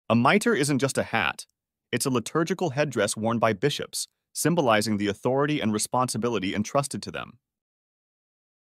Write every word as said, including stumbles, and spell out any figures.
A mitre isn't just a hat. It's a liturgical headdress worn by bishops, symbolizing the authority and responsibility entrusted to them.